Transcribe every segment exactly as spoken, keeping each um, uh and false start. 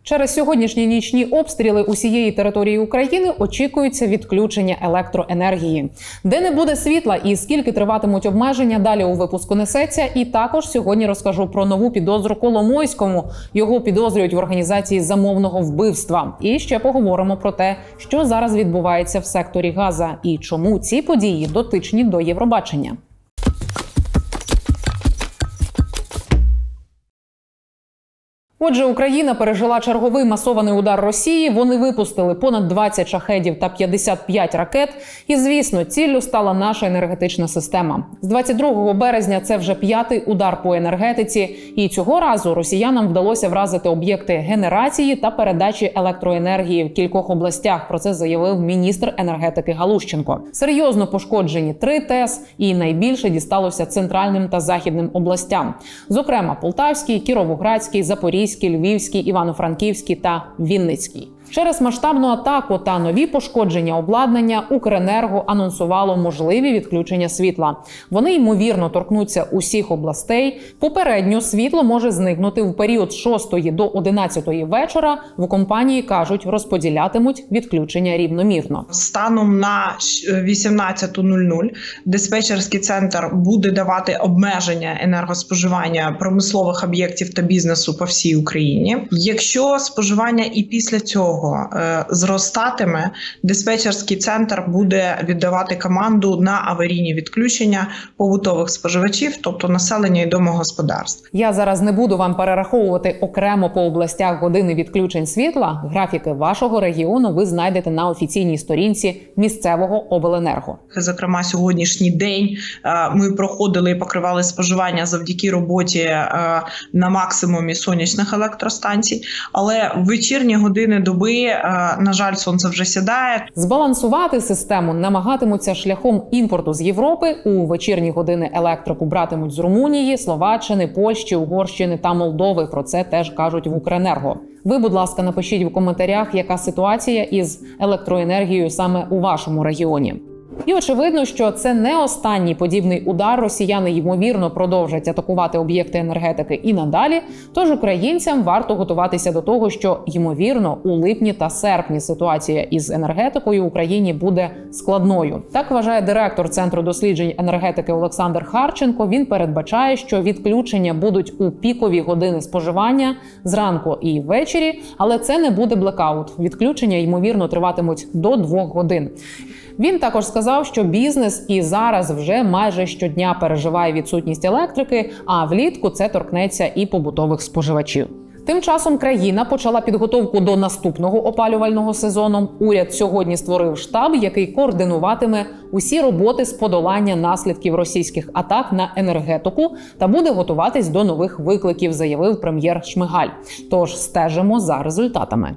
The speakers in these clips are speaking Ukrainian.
Через сьогоднішні нічні обстріли усієї території України очікується відключення електроенергії. Де не буде світла і скільки триватимуть обмеження, далі у випуску несеться. І також сьогодні розкажу про нову підозру Коломойському. Його підозрюють в організації замовного вбивства. І ще поговоримо про те, що зараз відбувається в секторі Газа і чому ці події дотичні до Євробачення. Отже, Україна пережила черговий масований удар Росії. Вони випустили понад двадцять шахедів та п'ятдесят п'ять ракет. І, звісно, ціллю стала наша енергетична система. З двадцять другого березня це вже п'ятий удар по енергетиці. І цього разу росіянам вдалося вразити об'єкти генерації та передачі електроенергії в кількох областях. Про це заявив міністр енергетики Галущенко. Серйозно пошкоджені три ТЕС і найбільше дісталося центральним та західним областям. Зокрема, Полтавський, Кіровоградський, Запорізький, Львівський, Івано-Франківський та Вінницький. Через масштабну атаку та нові пошкодження обладнання Укренерго анонсувало можливі відключення світла. Вони, ймовірно, торкнуться усіх областей. Попередньо світло може зникнути в період з шостої до одинадцятої вечора. В компанії кажуть, розподілятимуть відключення рівномірно. Станом на вісімнадцяту нуль нуль диспетчерський центр буде давати обмеження енергоспоживання промислових об'єктів та бізнесу по всій Україні. Якщо споживання і після цього зростатиме, диспетчерський центр буде віддавати команду на аварійні відключення побутових споживачів, тобто населення і домогосподарств. Я зараз не буду вам перераховувати окремо по областях години відключень світла. Графіки вашого регіону ви знайдете на офіційній сторінці місцевого обленерго. Зокрема, сьогоднішній день ми проходили і покривали споживання завдяки роботі на максимумі сонячних електростанцій, але в вечірні години доби, на жаль, сонце вже сідає. Збалансувати систему намагатимуться шляхом імпорту з Європи. У вечірні години електрику братимуть з Румунії, Словаччини, Польщі, Угорщини та Молдови. Про це теж кажуть в Укренерго. Ви, будь ласка, напишіть в коментарях, яка ситуація із електроенергією саме у вашому регіоні. І очевидно, що це не останній подібний удар. Росіяни, ймовірно, продовжать атакувати об'єкти енергетики і надалі. Тож українцям варто готуватися до того, що, ймовірно, у липні та серпні ситуація із енергетикою в Україні буде складною. Так вважає директор Центру досліджень енергетики Олександр Харченко. Він передбачає, що відключення будуть у пікові години споживання зранку і ввечері, але це не буде блекаут. Відключення, ймовірно, триватимуть до двох годин. Він також сказав, що бізнес і зараз вже майже щодня переживає відсутність електрики, а влітку це торкнеться і побутових споживачів. Тим часом країна почала підготовку до наступного опалювального сезону. Уряд сьогодні створив штаб, який координуватиме усі роботи з подолання наслідків російських атак на енергетику та буде готуватись до нових викликів, заявив прем'єр Шмигаль. Тож стежимо за результатами.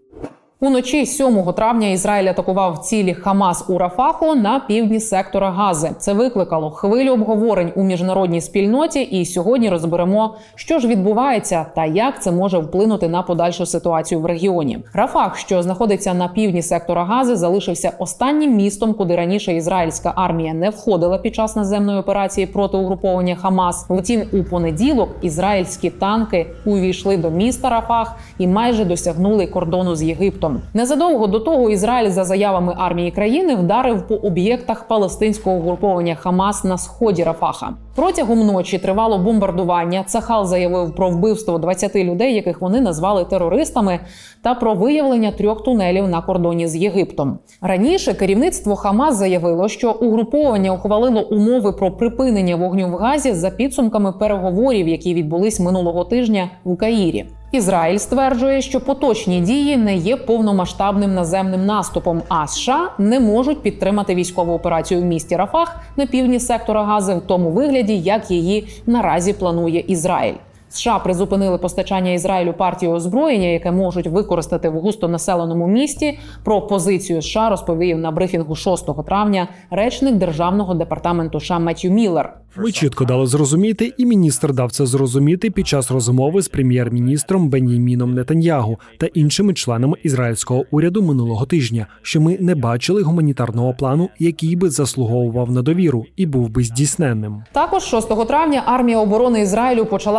Уночі сьомого травня Ізраїль атакував цілі Хамас у Рафаху на півдні сектора Гази. Це викликало хвилю обговорень у міжнародній спільноті, і сьогодні розберемо, що ж відбувається та як це може вплинути на подальшу ситуацію в регіоні. Рафах, що знаходиться на півдні сектора Гази, залишився останнім містом, куди раніше ізраїльська армія не входила під час наземної операції проти угруповання Хамас. Втім, у понеділок ізраїльські танки увійшли до міста Рафах і майже досягнули кордону з Єгиптом. Незадовго до того Ізраїль, за заявами армії країни, вдарив по об'єктах палестинського угруповання Хамас на сході Рафаха. Протягом ночі тривало бомбардування. Цахал заявив про вбивство двадцяти людей, яких вони назвали терористами, та про виявлення трьох тунелів на кордоні з Єгиптом. Раніше керівництво Хамас заявило, що угруповання ухвалило умови про припинення вогню в Газі за підсумками переговорів, які відбулись минулого тижня в Каїрі. Ізраїль стверджує, що поточні дії не є повномасштабним наземним наступом, а США не можуть підтримати військову операцію в місті Рафах на півдні сектора Гази в тому вигляді, як її наразі планує Ізраїль. США призупинили постачання Ізраїлю партії озброєння, яке можуть використати в густонаселеному місті. Про позицію США розповів на брифінгу шостого травня речник Державного департаменту США Меттью Міллер. Ми чітко дали зрозуміти, і міністр дав це зрозуміти під час розмови з прем'єр-міністром Бен'яміном Нетаньягу та іншими членами ізраїльського уряду минулого тижня, що ми не бачили гуманітарного плану, який би заслуговував на довіру і був би здійсненним. Також шостого травня армія оборони Ізраїлю почала розкидати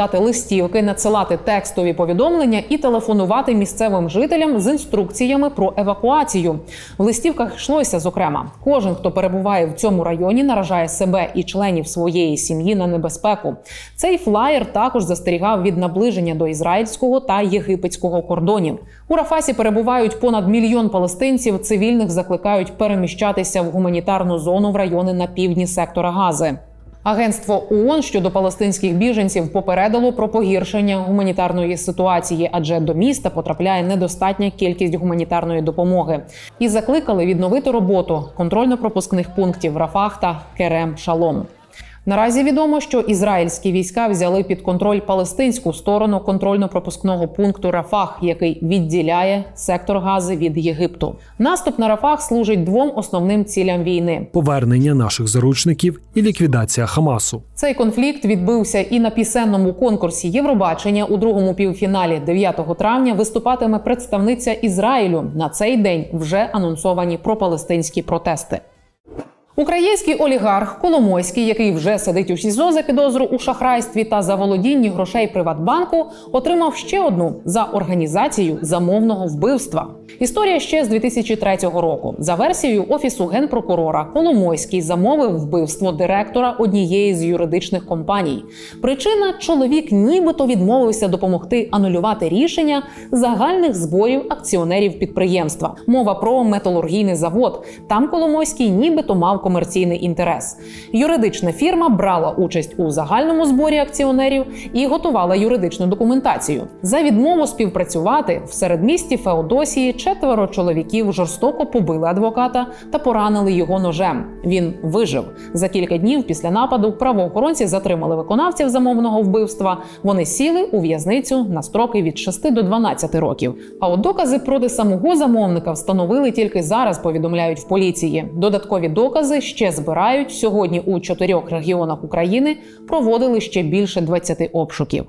розсилати листівки, надсилати текстові повідомлення і телефонувати місцевим жителям з інструкціями про евакуацію. В листівках йшлося, зокрема, кожен, хто перебуває в цьому районі, наражає себе і членів своєї сім'ї на небезпеку. Цей флаєр також застерігав від наближення до ізраїльського та єгипетського кордонів. У Рафасі перебувають понад мільйон палестинців, цивільних закликають переміщатися в гуманітарну зону в райони на півдні сектора Гази. Агентство ООН щодо палестинських біженців попередило про погіршення гуманітарної ситуації, адже до міста потрапляє недостатня кількість гуманітарної допомоги. І закликали відновити роботу контрольно-пропускних пунктів Рафах та Керем-Шалом. Наразі відомо, що ізраїльські війська взяли під контроль палестинську сторону контрольно-пропускного пункту Рафах, який відділяє сектор Гази від Єгипту. Наступ на Рафах служить двом основним цілям війни – повернення наших заручників і ліквідація Хамасу. Цей конфлікт відбився і на пісенному конкурсі Євробачення. У другому півфіналі дев'ятого травня виступатиме представниця Ізраїлю. На цей день вже анонсовані пропалестинські протести. Український олігарх Коломойський, який вже сидить у СІЗО за підозру у шахрайстві та заволодінні грошей Приватбанку, отримав ще одну – за організацію замовного вбивства. Історія ще з дві тисячі третього року. За версією Офісу Генпрокурора, Коломойський замовив вбивство директора однієї з юридичних компаній. Причина – чоловік нібито відмовився допомогти анулювати рішення загальних зборів акціонерів підприємства. Мова про металургійний завод. Там Коломойський нібито мав комерційний інтерес. Юридична фірма брала участь у загальному зборі акціонерів і готувала юридичну документацію. За відмову співпрацювати в середмісті Феодосії четверо чоловіків жорстоко побили адвоката та поранили його ножем. Він вижив. За кілька днів після нападу правоохоронці затримали виконавців замовного вбивства. Вони сіли у в'язницю на строки від шести до дванадцяти років. А от докази проти самого замовника встановили тільки зараз, повідомляють в поліції. Додаткові докази ще збирають. Сьогодні у чотирьох регіонах України проводили ще більше двадцяти обшуків.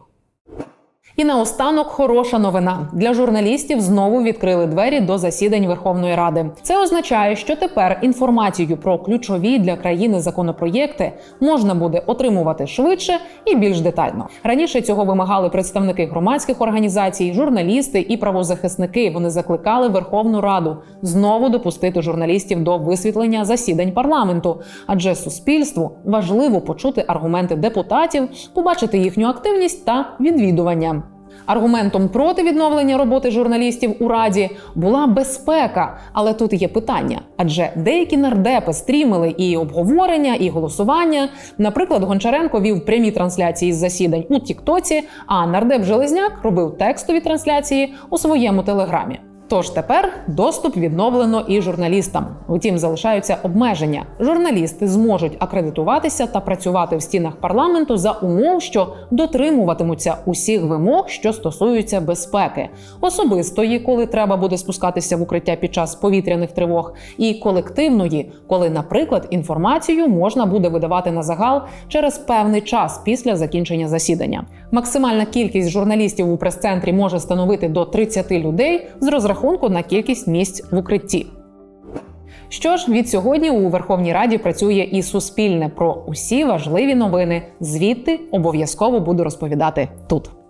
І наостанок хороша новина. Для журналістів знову відкрили двері до засідань Верховної Ради. Це означає, що тепер інформацію про ключові для країни законопроєкти можна буде отримувати швидше і більш детально. Раніше цього вимагали представники громадських організацій, журналісти і правозахисники. Вони закликали Верховну Раду знову допустити журналістів до висвітлення засідань парламенту. Адже суспільству важливо почути аргументи депутатів, побачити їхню активність та відвідування. Аргументом проти відновлення роботи журналістів у Раді була безпека. Але тут є питання. Адже деякі нардепи стрімили і обговорення, і голосування. Наприклад, Гончаренко вів прямі трансляції з засідань у Тіктоці, а нардеп Железняк робив текстові трансляції у своєму телеграмі. Тож тепер доступ відновлено і журналістам. Втім, залишаються обмеження. Журналісти зможуть акредитуватися та працювати в стінах парламенту за умов, що дотримуватимуться усіх вимог, що стосуються безпеки. Особистої, коли треба буде спускатися в укриття під час повітряних тривог, і колективної, коли, наприклад, інформацію можна буде видавати на загал через певний час після закінчення засідання. Максимальна кількість журналістів у прес-центрі може становити до тридцяти людей з розрахунку на кількість місць в укритті. Що ж, від сьогодні у Верховній Раді працює і Суспільне. Про усі важливі новини звідти обов'язково буду розповідати тут.